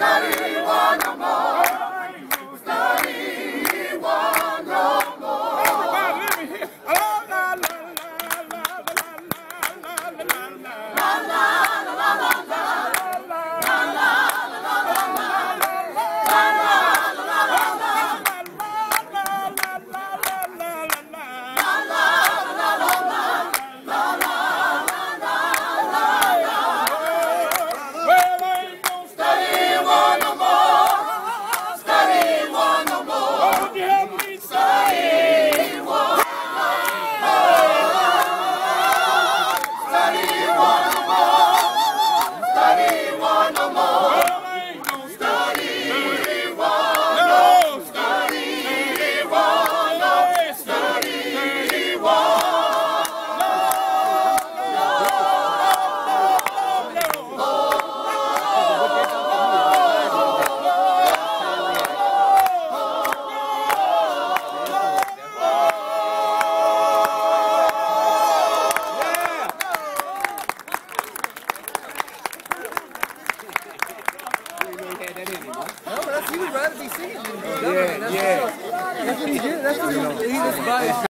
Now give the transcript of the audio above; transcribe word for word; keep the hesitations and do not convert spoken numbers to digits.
He would rather be singing than yeah, yeah. That's what he did. That's what he, he was by.